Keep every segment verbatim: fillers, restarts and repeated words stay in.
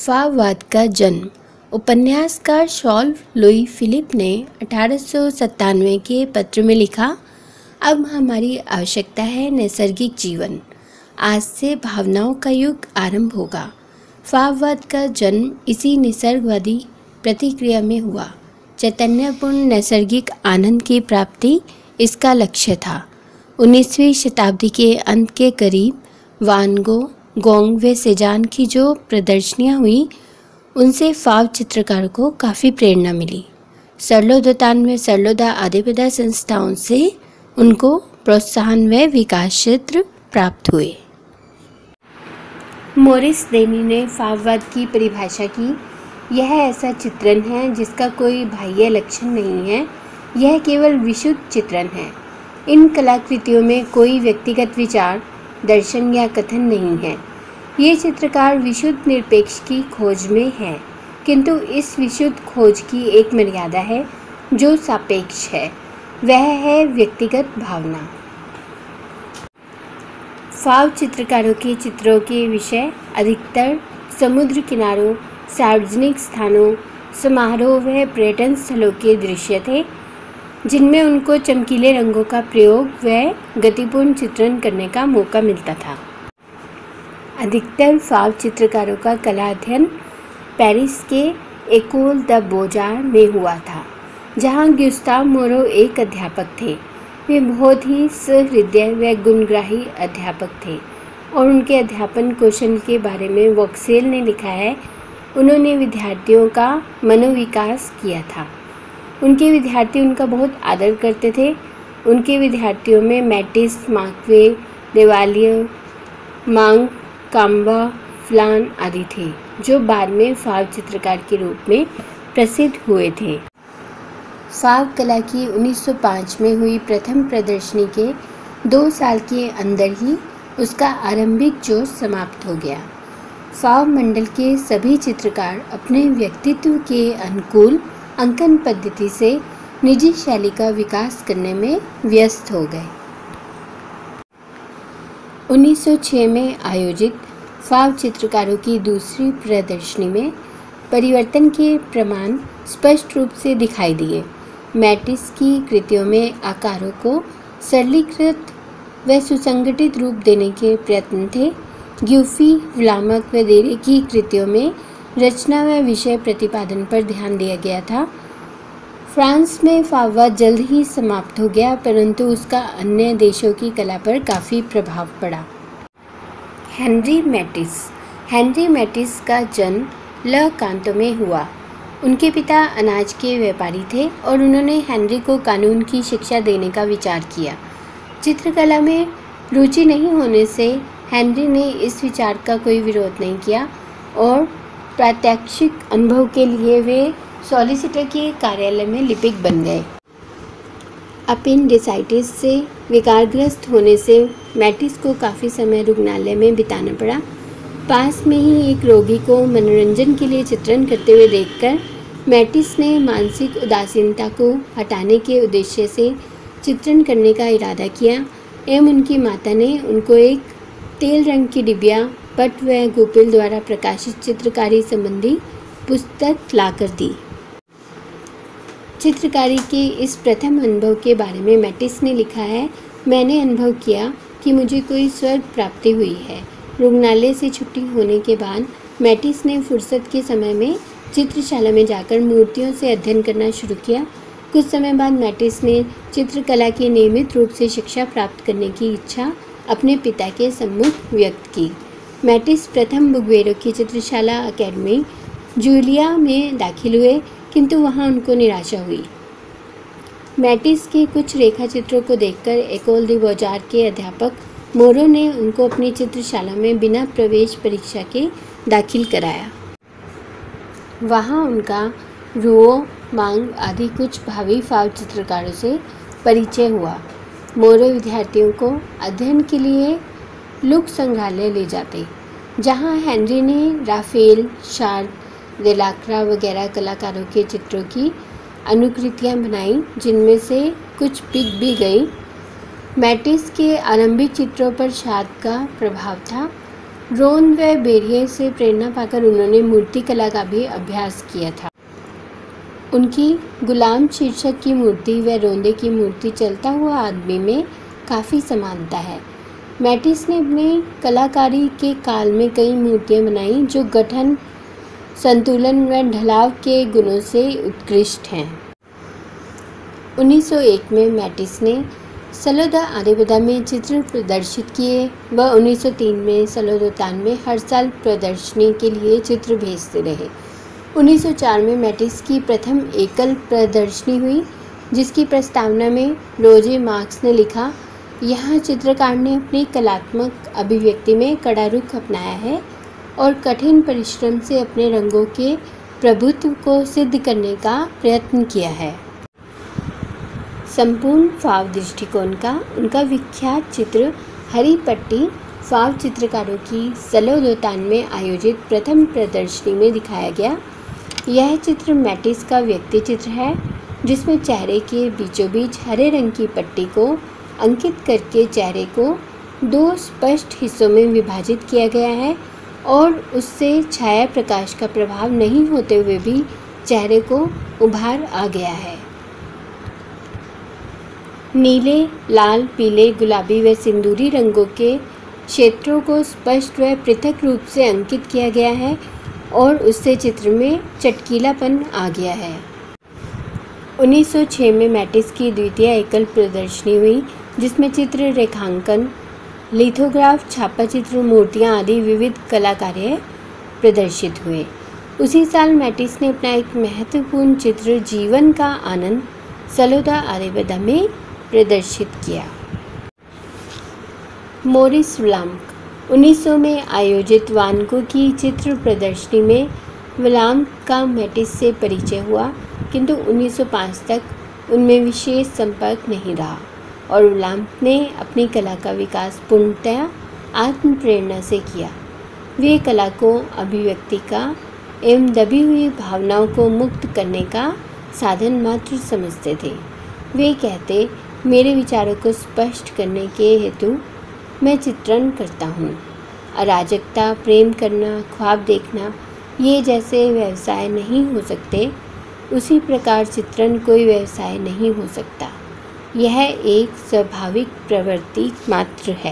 फाववाद का जन्म। उपन्यासकार शॉल लुई फिलिप ने अठारह सौ सत्तानवे के पत्र में लिखा, अब हमारी आवश्यकता है नैसर्गिक जीवन। आज से भावनाओं का युग आरंभ होगा। फाववाद का जन्म इसी निसर्गवादी प्रतिक्रिया में हुआ। चैतन्यपूर्ण नैसर्गिक आनंद की प्राप्ति इसका लक्ष्य था। उन्नीसवीं शताब्दी के अंत के करीब वान गो, गोंग व सेजान की जो प्रदर्शनियाँ हुई, उनसे फाव चित्रकारों को काफ़ी प्रेरणा मिली। सरलोदतान में सरलोदा आदिपदा संस्थाओं से उनको प्रोत्साहन व विकास क्षेत्र प्राप्त हुए। मोरिस देनी ने फाववाद की परिभाषा की, यह ऐसा चित्रण है जिसका कोई बाह्य लक्षण नहीं है, यह केवल विशुद्ध चित्रण है। इन कलाकृतियों में कोई व्यक्तिगत विचार, दर्शन या कथन नहीं है। ये चित्रकार विशुद्ध निरपेक्ष की खोज में है, किंतु इस विशुद्ध खोज की एक मर्यादा है जो सापेक्ष है, वह है व्यक्तिगत भावना। फाव चित्रकारों के चित्रों के विषय अधिकतर समुद्र किनारों, सार्वजनिक स्थानों, समारोह व पर्यटन स्थलों के दृश्य थे, जिनमें उनको चमकीले रंगों का प्रयोग व गतिपूर्ण चित्रण करने का मौका मिलता था। अधिकतर फाव चित्रकारों का कला अध्ययन पेरिस के एकोल द बोजार में हुआ था, जहां गुस्ताव मोरो एक अध्यापक थे। वे बहुत ही सहृदय व गुणग्राही अध्यापक थे और उनके अध्यापन कौशल के बारे में वोक्सेल ने लिखा है, उन्होंने विद्यार्थियों का मनोविकास किया था। उनके विद्यार्थी उनका बहुत आदर करते थे। उनके विद्यार्थियों में मैटिस, मार्क्वे, देवालियर, मांग, काम्बा, फ्लान आदि थे, जो बाद में फाव चित्रकार के रूप में प्रसिद्ध हुए थे। फाव कला की उन्नीस सौ पाँच में हुई प्रथम प्रदर्शनी के दो साल के अंदर ही उसका आरंभिक जोश समाप्त हो गया। फाव मंडल के सभी चित्रकार अपने व्यक्तित्व के अनुकूल अंकन पद्धति से निजी शैली का विकास करने में व्यस्त हो गए। उन्नीस सौ छह में आयोजित फाव चित्रकारों की दूसरी प्रदर्शनी में परिवर्तन के प्रमाण स्पष्ट रूप से दिखाई दिए। मैटिस की कृतियों में आकारों को सरलीकृत व सुसंगठित रूप देने के प्रयत्न थे। ग्यूफी, व्लामक व देरे की कृतियों में रचना व विषय प्रतिपादन पर ध्यान दिया गया था। फ्रांस में फाववाद जल्द ही समाप्त हो गया, परंतु उसका अन्य देशों की कला पर काफ़ी प्रभाव पड़ा। Henry Mattis. हेनरी मैटिस का जन्म ल कांतो में हुआ। उनके पिता अनाज के व्यापारी थे और उन्होंने हेनरी को कानून की शिक्षा देने का विचार किया। चित्रकला में रुचि नहीं होने से हेनरी ने इस विचार का कोई विरोध नहीं किया और प्रात्यक्षिक अनुभव के लिए वे सॉलिसिटर के कार्यालय में लिपिक बन गए। अपेंडिसाइटिस से विकारग्रस्त होने से मैटिस को काफ़ी समय रुग्णालय में बिताना पड़ा। पास में ही एक रोगी को मनोरंजन के लिए चित्रण करते हुए देखकर मैटिस ने मानसिक उदासीनता को हटाने के उद्देश्य से चित्रण करने का इरादा किया एवं उनकी माता ने उनको एक तेल रंग की डिबिया, पट व गोपिल द्वारा प्रकाशित चित्रकारी संबंधी पुस्तक लाकर दी। चित्रकारी के इस प्रथम अनुभव के बारे में मैटिस ने लिखा है, मैंने अनुभव किया कि मुझे कोई स्वर्ग प्राप्ति हुई है। रुग्णालय से छुट्टी होने के बाद मैटिस ने फुर्सत के समय में चित्रशाला में जाकर मूर्तियों से अध्ययन करना शुरू किया। कुछ समय बाद मैटिस ने चित्रकला की नियमित रूप से शिक्षा प्राप्त करने की इच्छा अपने पिता के सम्मुख व्यक्त की। मैटिस प्रथम बुगवेरो की चित्रशाला अकेडमी जूलिया में दाखिल हुए, किंतु वहां उनको निराशा हुई। मैटिस के कुछ रेखा चित्रों को देखकर एकोल दी बोजार के अध्यापक मोरो ने उनको अपनी चित्रशाला में बिना प्रवेश परीक्षा के दाखिल कराया। वहां उनका रुओ, मांग आदि कुछ भावी फाव चित्रकारों से परिचय हुआ। मोरो विद्यार्थियों को अध्ययन के लिए लुक संग्रहालय ले जाते, जहां हेनरी ने राफेल, शार्द, देलाक्रा वगैरह कलाकारों के चित्रों की अनुकृतियां बनाई, जिनमें से कुछ बिक भी गई। मैटिस के आरंभिक चित्रों पर शार्द का प्रभाव था। रोन व बेरिये से प्रेरणा पाकर उन्होंने मूर्ति कला का भी अभ्यास किया था। उनकी गुलाम शीर्षक की मूर्ति व रोंदे की मूर्ति चलता हुआ आदमी में काफ़ी समानता है। मैटिस ने अपने कलाकारी के काल में कई मूर्तियां बनाई जो गठन, संतुलन व ढलाव के गुणों से उत्कृष्ट हैं। उन्नीस सौ एक में मैटिस ने सलो द आरेविदा में चित्र प्रदर्शित किए व उन्नीस सौ तीन में सलो द तान में हर साल प्रदर्शनी के लिए चित्र भेजते रहे। उन्नीस सौ चार में मैटिस की प्रथम एकल प्रदर्शनी हुई, जिसकी प्रस्तावना में रोजे मार्क्स ने लिखा, यहाँ चित्रकार ने अपनी कलात्मक अभिव्यक्ति में कड़ा रुख अपनाया है और कठिन परिश्रम से अपने रंगों के प्रभुत्व को सिद्ध करने का प्रयत्न किया है। संपूर्ण फाव दृष्टिकोण का उनका विख्यात चित्र हरी पट्टी फाव चित्रकारों की सलो द तान में आयोजित प्रथम प्रदर्शनी में दिखाया गया। यह चित्र मैटिस का व्यक्ति चित्र है, जिसमें चेहरे के बीचों बीच हरे रंग की पट्टी को अंकित करके चेहरे को दो स्पष्ट हिस्सों में विभाजित किया गया है और उससे छाया प्रकाश का प्रभाव नहीं होते हुए भी चेहरे को उभार आ गया है। नीले, लाल, पीले, गुलाबी व सिंदूरी रंगों के क्षेत्रों को स्पष्ट व पृथक रूप से अंकित किया गया है और उससे चित्र में चटकीलापन आ गया है। उन्नीस सौ छह में मैटिस की द्वितीय एकल प्रदर्शनी हुई, जिसमें चित्र, रेखांकन, लिथोग्राफ, छापा चित्र, मूर्तियाँ आदि विविध कलाकार्य प्रदर्शित हुए। उसी साल मैटिस ने अपना एक महत्वपूर्ण चित्र जीवन का आनंद सलो द आरेविदा में प्रदर्शित किया। मोरिस व्लांक उन्नीस सौ में आयोजित वान गो की चित्र प्रदर्शनी में व्लांक का मैटिस से परिचय हुआ, किंतु उन्नीस सौ पाँच तक उनमें विशेष संपर्क नहीं रहा और व्लांक ने अपनी कला का विकास पूर्णतया आत्म प्रेरणा से किया। वे कला को अभिव्यक्ति का एवं दबी हुई भावनाओं को मुक्त करने का साधन मात्र समझते थे। वे कहते, मेरे विचारों को स्पष्ट करने के हेतु मैं चित्रण करता हूँ। अराजकता, प्रेम करना, ख्वाब देखना, ये जैसे व्यवसाय नहीं हो सकते, उसी प्रकार चित्रण कोई व्यवसाय नहीं हो सकता। यह एक स्वाभाविक प्रवृत्ति मात्र है।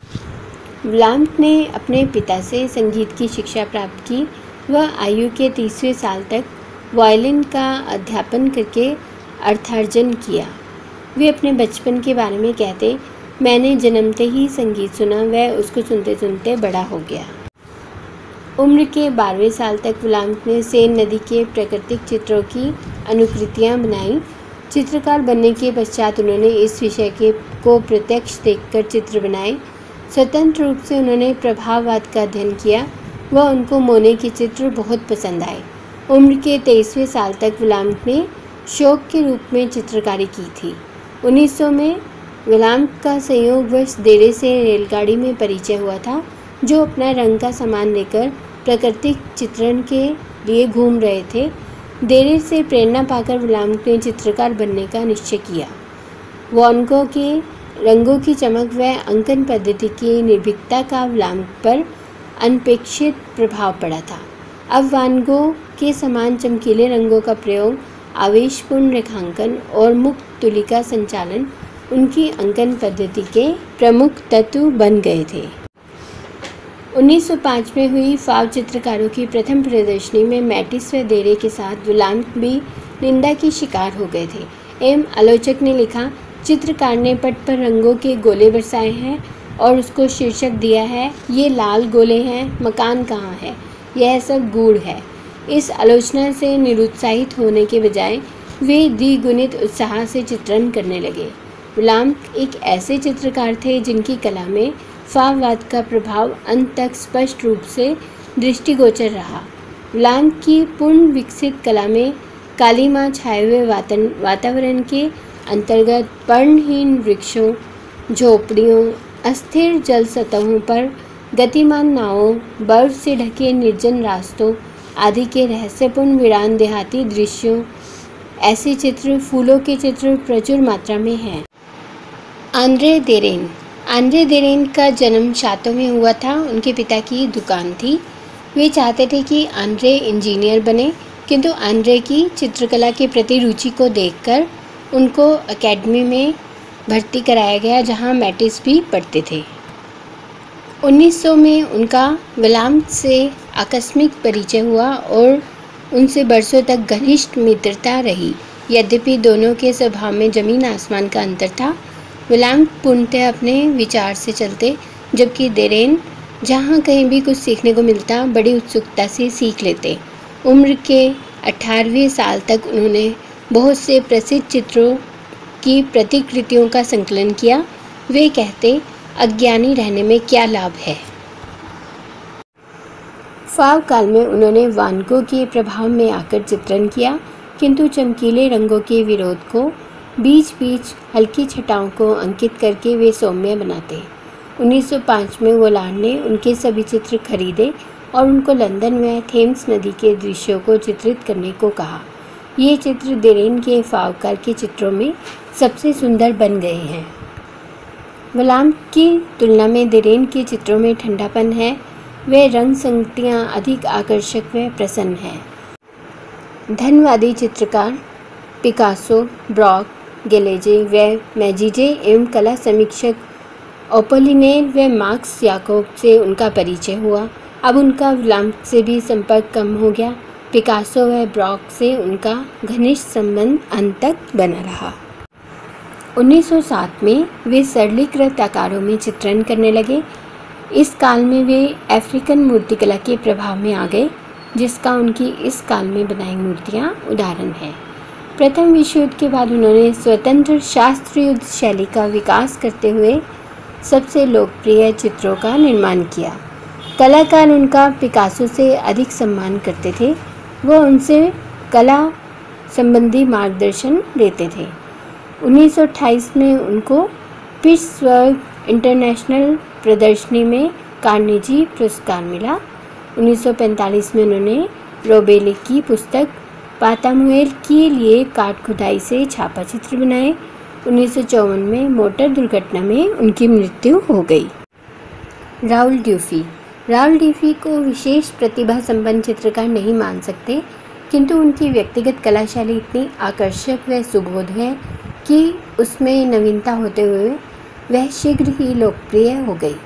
व्लांक ने अपने पिता से संगीत की शिक्षा प्राप्त की व आयु के तीसवें साल तक वायलिन का अध्यापन करके अर्थार्जन किया। वे अपने बचपन के बारे में कहते, मैंने जन्मते ही संगीत सुना व उसको सुनते सुनते बड़ा हो गया। उम्र के बारहवें साल तक व्लांक ने सेन नदी के प्राकृतिक चित्रों की अनुकृतियाँ बनाई। चित्रकार बनने के पश्चात उन्होंने इस विषय के को प्रत्यक्ष देखकर चित्र बनाए। स्वतंत्र रूप से उन्होंने प्रभाववाद का अध्ययन किया व उनको मोने के चित्र बहुत पसंद आए। उम्र के तेईसवें साल तक व्लांक ने शौक के रूप में चित्रकारी की थी। उन्नीस सौ में व्लांक का संयोगवश देरे से रेलगाड़ी में परिचय हुआ था, जो अपना रंग का सामान लेकर प्राकृतिक चित्रण के लिए घूम रहे थे। देरे से प्रेरणा पाकर व्लांक ने चित्रकार बनने का निश्चय किया। वान गो के रंगों की चमक व अंकन पद्धति की निर्भीकता का व्लांक पर अनपेक्षित प्रभाव पड़ा था। अब वान गो के समान चमकीले रंगों का प्रयोग, आवेशपूर्ण रेखांकन और मुक्त तुलिका संचालन उनकी अंकन पद्धति के प्रमुख तत्व बन गए थे। उन्नीस सौ पाँच में हुई फाव चित्रकारों की प्रथम प्रदर्शनी में मैटिस व देरे के साथ व्लांक भी निंदा की शिकार हो गए थे एवं आलोचक ने लिखा, चित्रकार ने पट पर रंगों के गोले बरसाए हैं और उसको शीर्षक दिया है, ये लाल गोले हैं, मकान कहाँ है, यह सब गूढ़ है। इस आलोचना से निरुत्साहित होने के बजाय वे द्विगुणित उत्साह से चित्रण करने लगे। व्लांक एक ऐसे चित्रकार थे जिनकी कला में फाववाद का प्रभाव अंत तक स्पष्ट रूप से दृष्टिगोचर रहा। व्लांक की पूर्ण विकसित कला में काली माँ छाए हुए वातावरण के अंतर्गत पर्णहीन वृक्षों, झोपड़ियों, अस्थिर जल सतहों पर गतिमान नावों, बर्फ से ढके निर्जन रास्तों आदि के रहस्यपूर्ण वीरान देहाती दृश्यों, ऐसे चित्र, फूलों के चित्र प्रचुर मात्रा में हैं। आंद्रे देरेन आंद्रे देरेन का जन्म शातो में हुआ था। उनके पिता की दुकान थी। वे चाहते थे कि आंद्रे इंजीनियर बने, किंतु आंद्रे की चित्रकला के प्रति रुचि को देखकर उनको एकेडमी में भर्ती कराया गया, जहां मैटिस भी पढ़ते थे। उन्नीस सौ में उनका विलाम्त से आकस्मिक परिचय हुआ और उनसे बरसों तक घनिष्ठ मित्रता रही। यद्यपि दोनों के स्वभाव में जमीन आसमान का अंतर था। विलाम्त पूर्णतः अपने विचार से चलते, जबकि देरेन जहाँ कहीं भी कुछ सीखने को मिलता बड़ी उत्सुकता से सीख लेते। उम्र के अठारहवें साल तक उन्होंने बहुत से प्रसिद्ध चित्रों की प्रतिकृतियों का संकलन किया। वे कहते, अज्ञानी रहने में क्या लाभ है। फाव काल में उन्होंने वान गो के प्रभाव में आकर चित्रण किया, किंतु चमकीले रंगों के विरोध को बीच बीच हल्की छटाओं को अंकित करके वे सौम्य बनाते। उन्नीस सौ पाँच में वोलांड ने उनके सभी चित्र खरीदे और उनको लंदन में थेम्स नदी के दृश्यों को चित्रित करने को कहा। ये चित्र देरेन के फाव काल के चित्रों में सबसे सुंदर बन गए हैं। वोलांड की तुलना में देरेन के चित्रों में ठंडापन है। वे रंग संगतियाँ अधिक आकर्षक व प्रसन्न हैं। धनवादी चित्रकार पिकासो, ब्रॉक, गेलेजे व मैजिजे एवं कला समीक्षक ओपोलिनेर व मार्क्स याकोब से उनका परिचय हुआ। अब उनका विलाम्त से भी संपर्क कम हो गया। पिकासो व ब्रॉक से उनका घनिष्ठ संबंध अंत तक बना रहा। उन्नीस सौ सात में वे सरलीकृत आकारों में चित्रण करने लगे। इस काल में वे अफ्रीकन मूर्तिकला के प्रभाव में आ गए, जिसका उनकी इस काल में बनाई मूर्तियाँ उदाहरण हैं। प्रथम विश्व युद्ध के बाद उन्होंने स्वतंत्र शास्त्रीय युद्ध शैली का विकास करते हुए सबसे लोकप्रिय चित्रों का निर्माण किया। कलाकार उनका पिकासो से अधिक सम्मान करते थे। वह उनसे कला संबंधी मार्गदर्शन लेते थे। उन्नीस सौ अट्ठाईस में उनको पिट्सबर्ग इंटरनेशनल प्रदर्शनी में कार्नेजी पुरस्कार मिला। उन्नीस सौ पैंतालीस में उन्होंने रोबेले की पुस्तक पातामुएल के लिए काट खुदाई से छापा चित्र बनाए। उन्नीस सौ चौवन में मोटर दुर्घटना में उनकी मृत्यु हो गई। राउल ड्यूफी राउल ड्यूफी को विशेष प्रतिभा संपन्न चित्रकार नहीं मान सकते, किंतु उनकी व्यक्तिगत कला शैली इतनी आकर्षक व सुबोध है कि उसमें नवीनता होते हुए वह शीघ्र ही लोकप्रिय हो गई।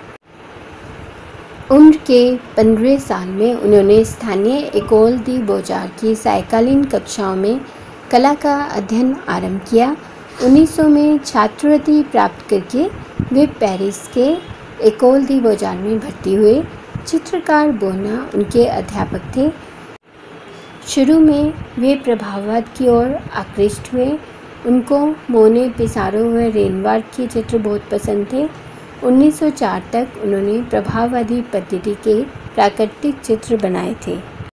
उम्र के पंद्रहवें साल में उन्होंने स्थानीय एकोल दी बोजार की सायकालीन कक्षाओं में कला का अध्ययन आरंभ किया। उन्नीस सौ में छात्रवृत्ति प्राप्त करके वे पेरिस के एकोल दी बोजार में भर्ती हुए। चित्रकार बोना उनके अध्यापक थे। शुरू में वे प्रभाववाद की ओर आकृष्ट हुए। उनको मोने, पिसारो व रेनवार के चित्र बहुत पसंद थे। उन्नीस सौ चार तक उन्होंने प्रभाववादी पद्धति के प्राकृतिक चित्र बनाए थे।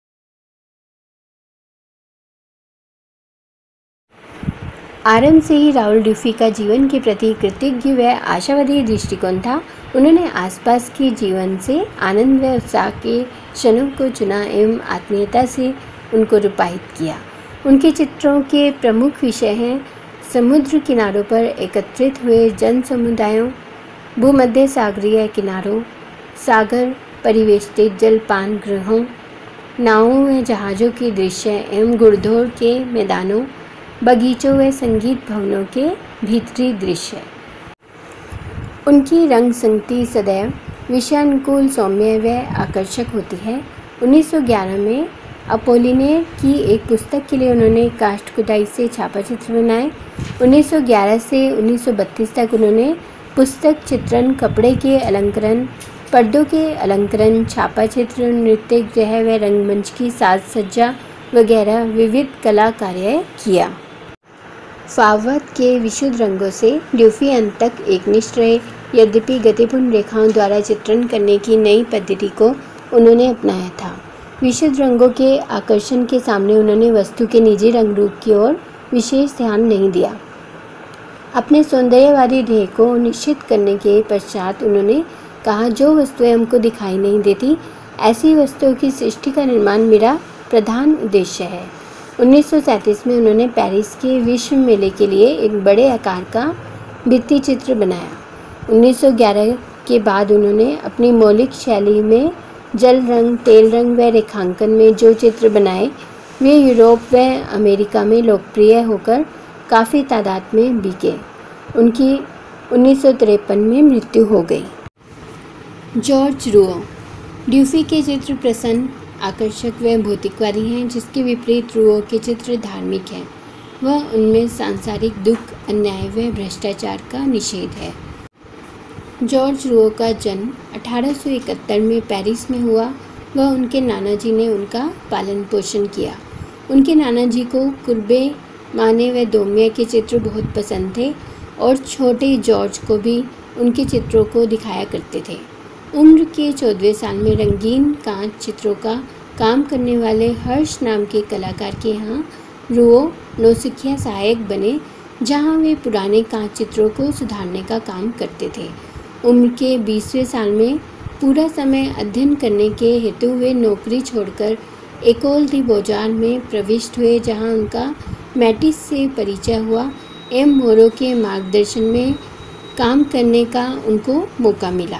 आरंभ से ही राउल ड्यूफी का जीवन के प्रति कृतज्ञ व आशावादी दृष्टिकोण था। उन्होंने आसपास के जीवन से आनंद व उत्साह के क्षणों को चुना एवं आत्मीयता से उनको रूपायित किया। उनके चित्रों के प्रमुख विषय हैं समुद्र किनारों पर एकत्रित हुए जन समुदायों, भूमध्य सागरीय किनारों, सागर परिवेष्टित जलपान गृहों, नावों व जहाज़ों के दृश्य एवं घुड़दौड़ के मैदानों, बगीचों व संगीत भवनों के भीतरी दृश्य। उनकी रंग संगति सदैव विषयानुकूल, सौम्य व आकर्षक होती है। उन्नीस सौ ग्यारह में अपोलिनेर की एक पुस्तक के लिए उन्होंने काष्ठ खुदाई से छापा चित्र बनाए। उन्नीस सौ ग्यारह से उन्नीस सौ बत्तीस तक उन्होंने पुस्तक चित्रण, कपड़े के अलंकरण, पर्दों के अलंकरण, छापा चित्र, नृत्य गृह व रंगमंच की साज सज्जा वगैरह विविध कला कार्य किया। फावत के विशुद्ध रंगों से ड्यूफी अंत तक एकनिष्ठ रहे। यद्यपि गतिपूर्ण रेखाओं द्वारा चित्रण करने की नई पद्धति को उन्होंने अपनाया था। विशुद्ध रंगों के आकर्षण के सामने उन्होंने वस्तु के निजी रंग रूप की ओर विशेष ध्यान नहीं दिया। अपने सौंदर्यवादी ध्येय को निश्चित करने के पश्चात उन्होंने कहा, जो वस्तुएं हमको दिखाई नहीं देती, ऐसी वस्तुओं की सृष्टि का निर्माण मेरा प्रधान उद्देश्य है। उन्नीस सौ सैंतीस में उन्होंने पेरिस के विश्व मेले के लिए एक बड़े आकार का भित्ति चित्र बनाया। उन्नीस सौ ग्यारह के बाद उन्होंने अपनी मौलिक शैली में जल रंग, तेल रंग व रेखांकन में जो चित्र बनाए वे यूरोप व अमेरिका में लोकप्रिय होकर काफ़ी तादाद में बिके। उनकी उन्नीस सौ तिरपन में मृत्यु हो गई। जॉर्ज रुओ। ड्यूफी के चित्र प्रसन्न, आकर्षक व भौतिकवादी हैं, जिसके विपरीत रुओ के चित्र धार्मिक हैं। वह उनमें सांसारिक दुख, अन्याय व भ्रष्टाचार का निषेध है। जॉर्ज रुओ का जन्म अठारह सौ इकहत्तर में पेरिस में हुआ। वह उनके नाना जी ने उनका पालन पोषण किया। उनके नाना जी को कुर्बे, माने व दोम्या के चित्र बहुत पसंद थे और छोटे जॉर्ज को भी उनके चित्रों को दिखाया करते थे। उम्र के चौदहवें साल में रंगीन कांच चित्रों का काम करने वाले हर्ष नाम के कलाकार के यहाँ रुओ नौसिखिया सहायक बने, जहाँ वे पुराने कांच चित्रों को सुधारने का काम करते थे। उम्र के बीसवें साल में पूरा समय अध्ययन करने के हेतु वे नौकरी छोड़कर एकोल दी बोजार में प्रविष्ट हुए, जहां उनका मैटिस से परिचय हुआ एवं मोरो के मार्गदर्शन में काम करने का उनको मौका मिला।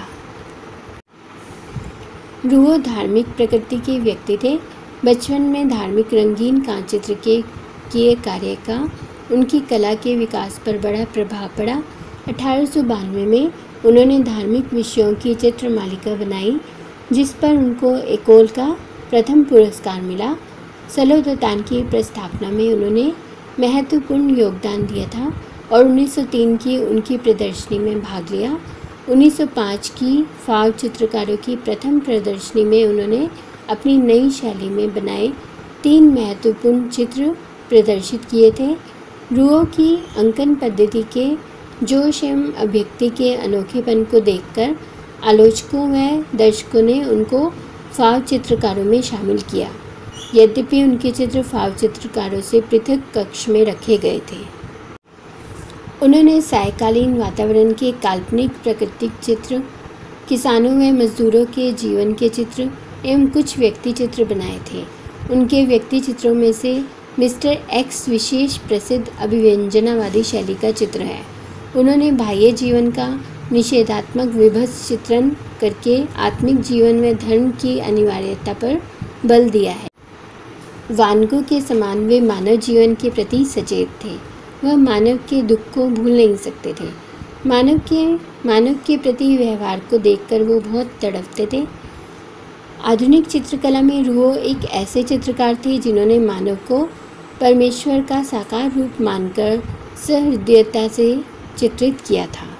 रुओ धार्मिक प्रकृति के व्यक्ति थे। बचपन में धार्मिक रंगीन कांच चित्र के किए कार्य का उनकी कला के विकास पर बड़ा प्रभाव पड़ा। अठारह सौ बानवे में उन्होंने धार्मिक विषयों की चित्र मालिका बनाई, जिस पर उनको एकोल का प्रथम पुरस्कार मिला। सलोदतान की प्रस्थापना में उन्होंने महत्वपूर्ण योगदान दिया था और उन्नीस सौ तीन की उनकी प्रदर्शनी में भाग लिया। उन्नीस सौ पाँच की फाव चित्रकारों की प्रथम प्रदर्शनी में उन्होंने अपनी नई शैली में बनाए तीन महत्वपूर्ण चित्र प्रदर्शित किए थे। रुओ की अंकन पद्धति के जोश एवं अभिव्यक्ति के अनोखेपन को देखकर आलोचकों व दर्शकों ने उनको फाव चित्रकारों में शामिल किया। यद्यपि उनके चित्र फाव चित्रकारों से पृथक कक्ष में रखे गए थे। उन्होंने सायकालीन वातावरण के काल्पनिक प्राकृतिक चित्र, किसानों व मजदूरों के जीवन के चित्र एवं कुछ व्यक्ति चित्र बनाए थे। उनके व्यक्ति चित्रों में से मिस्टर एक्स विशेष प्रसिद्ध अभिव्यंजनावादी शैली का चित्र है। उन्होंने बाह्य जीवन का निषेधात्मक विभत्स चित्रण करके आत्मिक जीवन में धर्म की अनिवार्यता पर बल दिया है। वान गो के समान वे मानव जीवन के प्रति सचेत थे। वह मानव के दुख को भूल नहीं सकते थे। मानव के मानव के प्रति व्यवहार को देखकर वो बहुत तड़पते थे। आधुनिक चित्रकला में रुओ एक ऐसे चित्रकार थे जिन्होंने मानव को परमेश्वर का साकार रूप मानकर सहृदयता से चित्रित किया था।